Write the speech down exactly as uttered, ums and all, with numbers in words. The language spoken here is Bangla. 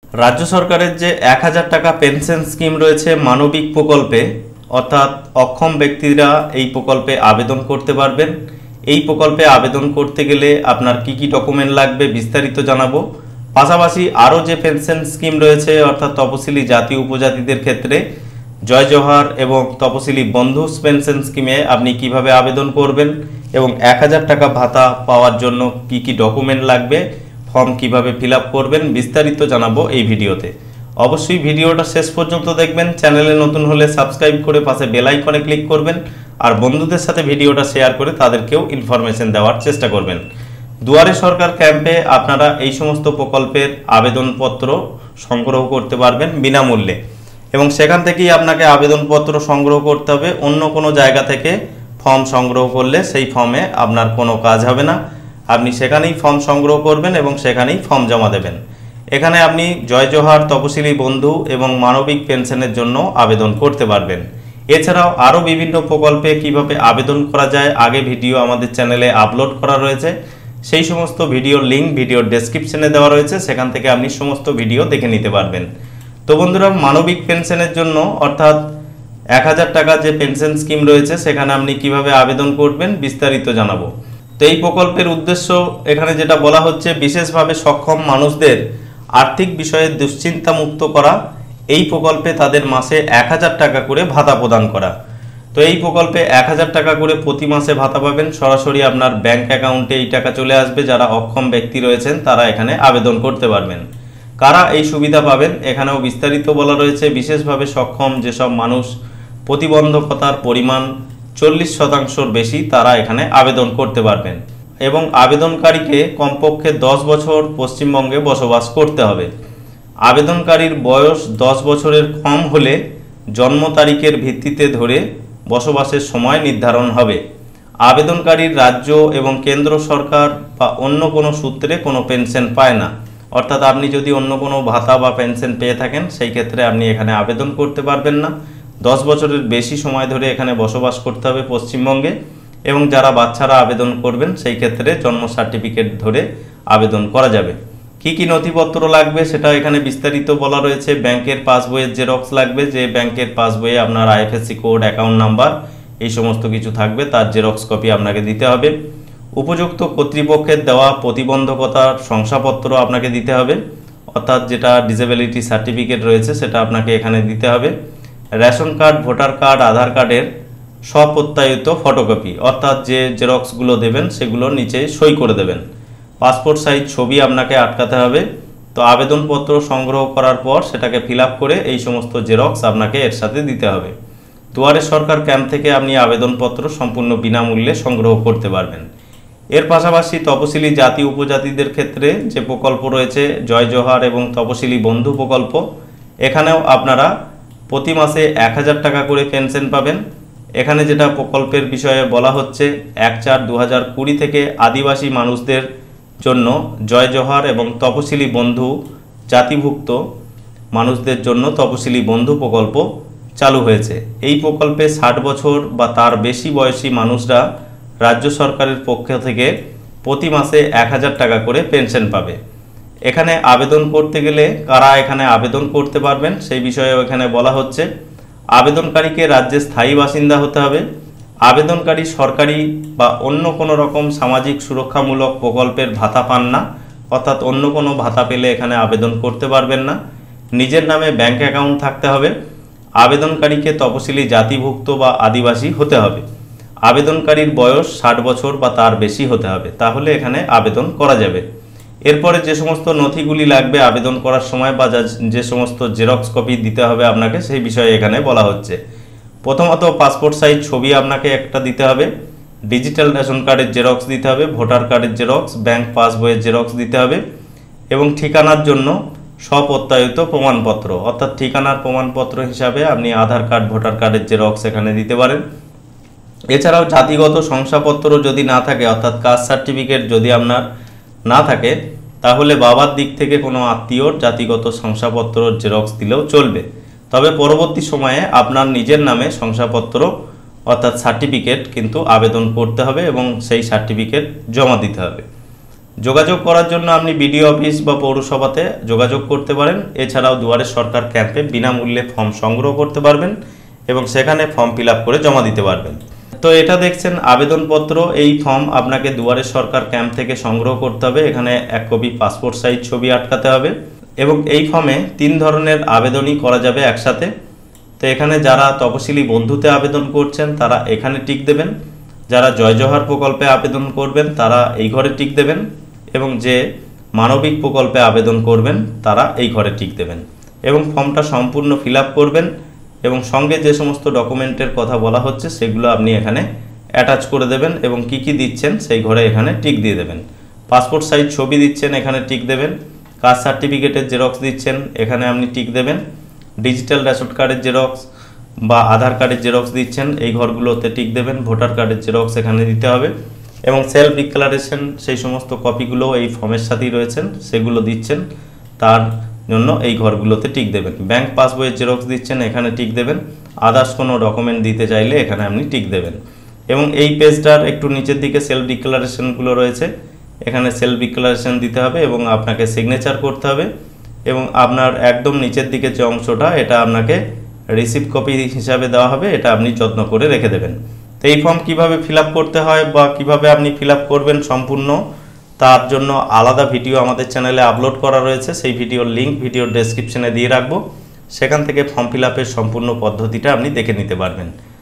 রাজ্য সরকারের যে এক হাজার টাকা পেনশন স্কিম রয়েছে মানবিক প্রকল্পে, অর্থাৎ অক্ষম ব্যক্তিরা এই প্রকল্পে আবেদন করতে পারবেন। এই প্রকল্পে আবেদন করতে গেলে আপনার কি কি ডকুমেন্ট লাগবে বিস্তারিত জানাবো। পাশাপাশি আরও যে পেনশন স্কিম রয়েছে অর্থাৎ তপশিলি জাতি উপজাতিদের ক্ষেত্রে জয় জোহার এবং তপশিলি বন্ধু পেনশন স্কিমে আপনি কিভাবে আবেদন করবেন এবং এক হাজার টাকা ভাতা পাওয়ার জন্য কি কি ডকুমেন্ট লাগবে, ফর্ম কিভাবে ফিল আপ করবেন বিস্তারিত জানাবো এই ভিডিওতে। অবশ্যই ভিডিওটা শেষ পর্যন্ত দেখবেন। চ্যানেলে নতুন হলে সাবস্ক্রাইব করে পাশে বেল আইকনে ক্লিক করবেন আর বন্ধুদের সাথে ভিডিওটা শেয়ার করে তাদেরকেও ইনফরমেশন দেওয়ার চেষ্টা করবেন। দুয়ারে সরকার ক্যাম্পে আপনারা এই সমস্ত প্রকল্পের আবেদনপত্র সংগ্রহ করতে পারবেন বিনামূল্যে এবং সেখান থেকেই আপনাকে আবেদনপত্র সংগ্রহ করতে হবে। অন্য কোনো জায়গা থেকে ফর্ম সংগ্রহ করলে সেই ফর্মে আপনার কোনো কাজ হবে না। আপনি সেখানেই ফর্ম সংগ্রহ করবেন এবং সেখানেই ফর্ম জমা দেবেন। এখানে আপনি জয় জোহার, তপশিলি বন্ধু এবং মানবিক পেনশনের জন্য আবেদন করতে পারবেন। এছাড়াও আরও বিভিন্ন প্রকল্পে কিভাবে আবেদন করা যায় আগে ভিডিও আমাদের চ্যানেলে আপলোড করা রয়েছে। সেই সমস্ত ভিডিওর লিঙ্ক ভিডিওর ডেসক্রিপশনে দেওয়া রয়েছে, সেখান থেকে আপনি সমস্ত ভিডিও দেখে নিতে পারবেন। তো বন্ধুরা, মানবিক পেনশনের জন্য অর্থাৎ এক হাজার টাকা যে পেনশন স্কিম রয়েছে সেখানে আপনি কিভাবে আবেদন করবেন বিস্তারিত জানাবো। তো এই প্রকল্পের উদ্দেশ্য এখানে যেটা বলা হচ্ছে, বিশেষভাবে সক্ষম মানুষদের আর্থিক বিষয়ে দুশ্চিন্তা মুক্ত করা। এই প্রকল্পে তাদের মাসে এক হাজার টাকা করে ভাতা প্রদান করা। তো এই প্রকল্পে এক হাজার টাকা করে প্রতি মাসে ভাতা পাবেন। সরাসরি আপনার ব্যাংক অ্যাকাউন্টে এই টাকা চলে আসবে। যারা অক্ষম ব্যক্তি রয়েছেন তারা এখানে আবেদন করতে পারবেন। কারা এই সুবিধা পাবেন এখানেও বিস্তারিত বলা রয়েছে। বিশেষভাবে সক্ষম যেসব মানুষ প্রতিবন্ধকতার পরিমাণ চল্লিশ শতাংশর বেশি তারা এখানে আবেদন করতে পারবেন এবং আবেদনকারীকে কমপক্ষে দশ বছর পশ্চিমবঙ্গে বসবাস করতে হবে। আবেদনকারীর বয়স দশ বছরের কম হলে জন্ম তারিখের ভিত্তিতে ধরে বসবাসের সময় নির্ধারণ হবে। আবেদনকারীর রাজ্য এবং কেন্দ্র সরকার বা অন্য কোনো সূত্রে কোনো পেনশন পায় না। অর্থাৎ আপনি যদি অন্য কোনো ভাতা বা পেনশন পেয়ে থাকেন সেই ক্ষেত্রে আপনি এখানে আবেদন করতে পারবেন না। দশ বছরের বেশি সময় ধরে এখানে বসবাস করতে হবে পশ্চিমবঙ্গে এবং যারা বাচ্চারা আবেদন করবেন সেই ক্ষেত্রে জন্ম সার্টিফিকেট ধরে আবেদন করা যাবে। কি কি নথিপত্র লাগবে সেটা এখানে বিস্তারিত বলা রয়েছে। ব্যাংকের পাসবইয়ের জেরক্স লাগবে, যে ব্যাংকের পাসবইয়ে আপনার আইএফএসসি কোড, অ্যাকাউন্ট নাম্বার এই সমস্ত কিছু থাকবে, তার জেরক্স কপি আপনাকে দিতে হবে। উপযুক্ত কর্তৃপক্ষের দেওয়া প্রতিবন্ধকতার শংসাপত্র আপনাকে দিতে হবে, অর্থাৎ যেটা ডিসেবিলিটি সার্টিফিকেট রয়েছে সেটা আপনাকে এখানে দিতে হবে। Ration card, voter card, Aadhaar কার্ডের স্বপ্রত্যায়িত ফটোকপি, অর্থাৎ যে জেরক্সগুলো দেবেন সেগুলো নিচে সই করে দেবেন। পাসপোর্ট সাইজ ছবি আপনাকে আটকাতে হবে। তো আবেদনপত্র সংগ্রহ করার পর সেটাকে ফিল আপ করে এই সমস্ত জেরক্স আপনাকে এর সাথে দিতে হবে। দুয়ারে সরকার ক্যাম্প থেকে আপনি আবেদনপত্র সম্পূর্ণ বিনামূল্যে সংগ্রহ করতে পারবেন। এর পাশাপাশি তপশিলি জাতি উপজাতিদের ক্ষেত্রে যে প্রকল্প রয়েছে জয় জোহার এবং তপশিলি বন্ধু প্রকল্প, এখানেও আপনারা প্রতি মাসে এক হাজার টাকা করে পেনশন পাবেন। এখানে যেটা প্রকল্পের বিষয়ে বলা হচ্ছে, এক চার দু হাজার কুড়ি থেকে আদিবাসী মানুষদের জন্য জয় জোহার এবং তপশিলি বন্ধু জাতিভুক্ত মানুষদের জন্য তপশিলি বন্ধু প্রকল্প চালু হয়েছে। এই প্রকল্পে ষাট বছর বা তার বেশি বয়সী মানুষরা রাজ্য সরকারের পক্ষ থেকে প্রতি মাসে এক হাজার টাকা করে পেনশন পাবে। এখানে আবেদন করতে গেলে কারা এখানে আবেদন করতে পারবেন সেই বিষয়ে এখানে বলা হচ্ছে। আবেদনকারীকে রাজ্যের স্থায়ী বাসিন্দা হতে হবে। আবেদনকারী সরকারি বা অন্য কোনো রকম সামাজিক সুরক্ষামূলক প্রকল্পের ভাতা পান না, অর্থাৎ অন্য কোনো ভাতা পেলে এখানে আবেদন করতে পারবেন না। নিজের নামে ব্যাংক অ্যাকাউন্ট থাকতে হবে। আবেদনকারীকে তপশিলি জাতিভুক্ত বা আদিবাসী হতে হবে। আবেদনকারীর বয়স ষাট বছর বা তার বেশি হতে হবে, তাহলে এখানে আবেদন করা যাবে। এরপরে যে সমস্ত নথিগুলি লাগবে আবেদন করার সময় বা যে সমস্ত জেরক্স কপি দিতে হবে আপনাকে সেই বিষয়ে এখানে বলা হচ্ছে। প্রথমত পাসপোর্ট সাইজ ছবি আপনাকে একটা দিতে হবে, ডিজিটাল রেশন কার্ডের জেরক্স দিতে হবে, ভোটার কার্ডের জেরক্স, ব্যাংক পাসবইয়ের জেরক্স দিতে হবে এবং ঠিকানার জন্য স্বপ্রত্যায়িত প্রমাণপত্র, অর্থাৎ ঠিকানার প্রমাণপত্র হিসাবে আপনি আধার কার্ড, ভোটার কার্ডের জেরক্স এখানে দিতে পারেন। এছাড়াও জাতিগত শংসাপত্র যদি না থাকে, অর্থাৎ কাস্ট সার্টিফিকেট যদি আপনার না থাকে তাহলে বাবার দিক থেকে কোনো আত্মীয়র জাতিগত শংসাপত্র জেরক্স দিলেও চলবে। তবে পরবর্তী সময়ে আপনার নিজের নামে শংসাপত্র অর্থাৎ সার্টিফিকেট কিন্তু আবেদন করতে হবে এবং সেই সার্টিফিকেট জমা দিতে হবে। যোগাযোগ করার জন্য আপনি বিডিও অফিস বা পৌরসভাতে যোগাযোগ করতে পারেন। এছাড়াও দুয়ারে সরকার ক্যাম্পে বিনামূল্যে ফর্ম সংগ্রহ করতে পারবেন এবং সেখানে ফর্ম ফিল আপ করে জমা দিতে পারবেন। তো এটা দেখছেন আবেদনপত্র। এই ফর্ম আপনাকে দুয়ারে সরকার ক্যাম্প থেকে সংগ্রহ করতে হবে। এখানে এক কপি পাসপোর্ট সাইজ ছবি আটকাতে হবে এবং এই ফর্মে তিন ধরনের আবেদনই করা যাবে একসাথে। তো এখানে যারা তপশিলি বন্ধুতে আবেদন করছেন তারা এখানে টিক দেবেন, যারা জয় জওহার প্রকল্পে আবেদন করবেন তারা এই ঘরে টিক দেবেন এবং যে মানবিক প্রকল্পে আবেদন করবেন তারা এই ঘরে টিক দেবেন এবং ফর্মটা সম্পূর্ণ ফিল আপ করবেন এবং সঙ্গে যে সমস্ত ডকুমেন্টের কথা বলা হচ্ছে সেগুলো আপনি এখানে অ্যাটাচ করে দেবেন এবং কি কি দিচ্ছেন সেই ঘরে এখানে টিক দিয়ে দেবেন। পাসপোর্ট সাইজ ছবি দিচ্ছেন এখানে টিক দেবেন, কাস্ট সার্টিফিকেটের জেরক্স দিচ্ছেন এখানে আপনি টিক দেবেন, ডিজিটাল রেশন কার্ডের জেরক্স বা আধার কার্ডের জেরক্স দিচ্ছেন এই ঘরগুলোতে টিক দেবেন, ভোটার কার্ডের জেরক্স এখানে দিতে হবে এবং সেলফ ডিক্লারেশন সেই সমস্ত কপিগুলো এই ফর্মের সাথেই রয়েছেন সেগুলো দিচ্ছেন, তার জন্য এই ঘরগুলোতে টিক দেবেন। ব্যাংক পাসবইয়ের জেরক্স দিচ্ছেন এখানে টিক দেবেন, আদার্স কোনো ডকুমেন্ট দিতে চাইলে এখানে আপনি টিক দেবেন এবং এই পেজটার একটু নিচের দিকে সেলফ ডিক্লারেশনগুলো রয়েছে এখানে সেলফ ডিক্লারেশন দিতে হবে এবং আপনাকে সিগনেচার করতে হবে এবং আপনার একদম নিচের দিকে যে অংশটা এটা আপনাকে রিসিভ কপি হিসাবে দেওয়া হবে, এটা আপনি যত্ন করে রেখে দেবেন। তো এই ফর্ম কীভাবে ফিল আপ করতে হয় বা কিভাবে আপনি ফিল আপ করবেন সম্পূর্ণ, তার জন্য আলাদা ভিডিও আমাদের চ্যানেলে আপলোড করা রয়েছে, সেই ভিডিওর লিঙ্ক ভিডিওর ডেসক্রিপশনে দিয়ে রাখবো, সেখান থেকে ফর্ম ফিল আপের সম্পূর্ণ পদ্ধতিটা আপনি দেখে নিতে পারবেন।